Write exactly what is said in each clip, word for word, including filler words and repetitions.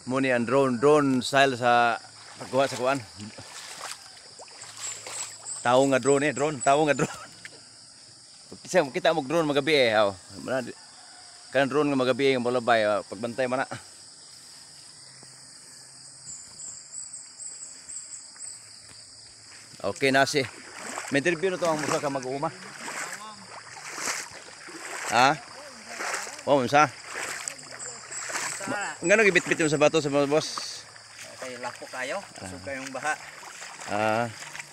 Muni ang drone drone style sa pagkuha sa kuan. Tao nga drone eh, drone, tao nga drone. Kita kita mo drone magabi eh, haw. Kan drone nga magabi nga molabay pagbantay man na. Okay na si. May interview na to ang musa ka mag-uuma. Ha? Oh, unsa? Ngano gibit-bit yung sa bato sa mga boss? Kay lapo kayo, kusog kayong baha. Ah.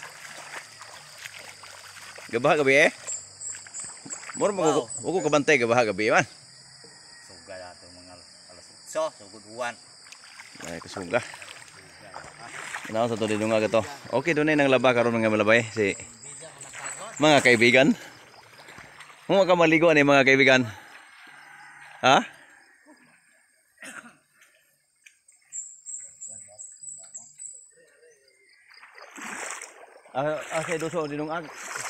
Gabaha gabi eh? Mura mo ko kabantay gabaha gabi man. Suga dato mga alas otso, sugod uwan. Ay kasuga. Inaon sa to dito nga gato. Okay dunay nang laba karon nga malabay si mga kaibigan. Mo ka maligo ani mga kaibigan. Ha? Ah, ah kay doso dinong ag.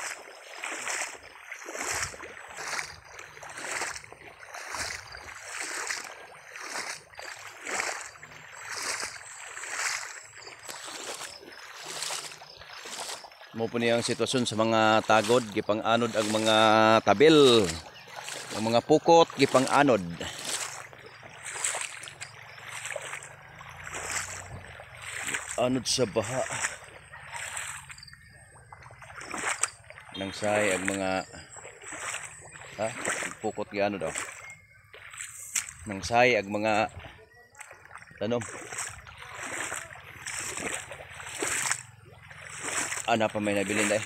Mo po niyang sitwasyon sa mga tagod, gipang anod ang mga tabil, ang mga pukot, gipang anod. Anod sa baha. Nang say ang mga ha, pukot gyano daw. Nang say ang mga tanom. Ana pa may nabilin dai.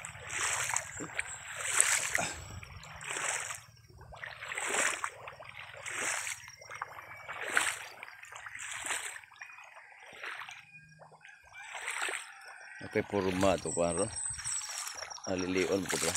Okay, purma to kuan ron. Alilion po ba?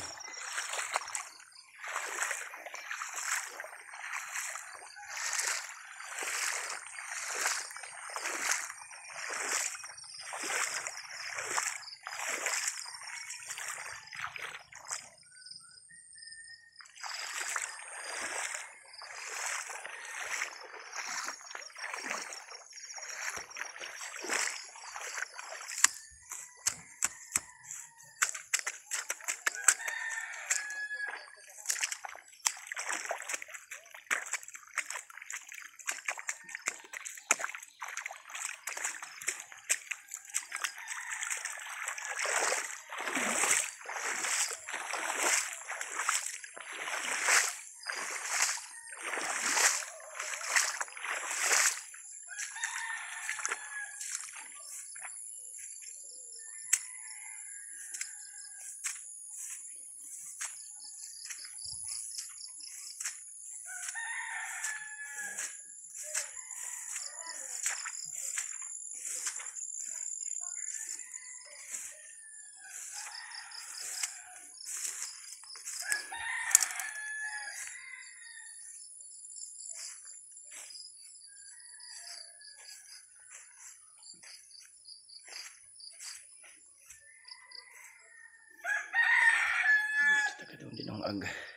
Ito ka daw din ang ag.